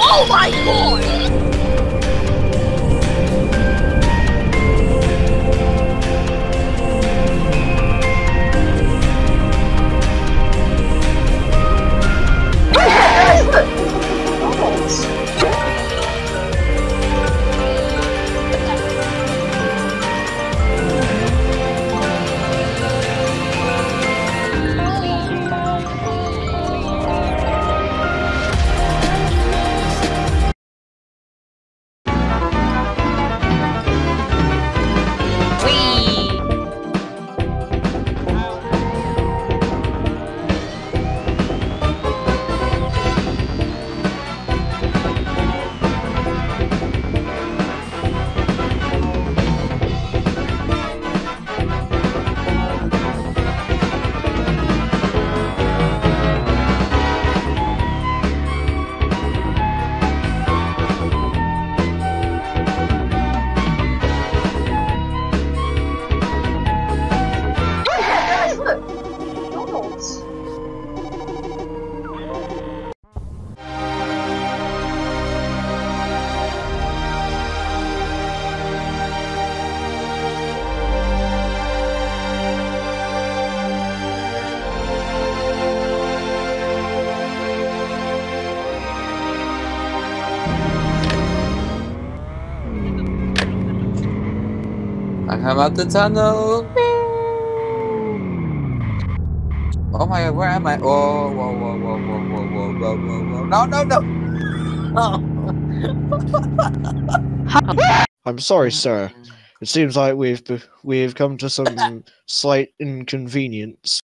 Oh my god! I come out the tunnel. Oh my god, where am I? Oh, whoa, whoa, whoa, whoa, whoa, whoa, whoa, whoa, whoa. No, no, no. I'm sorry, sir. It seems like we've come to some slight inconvenience.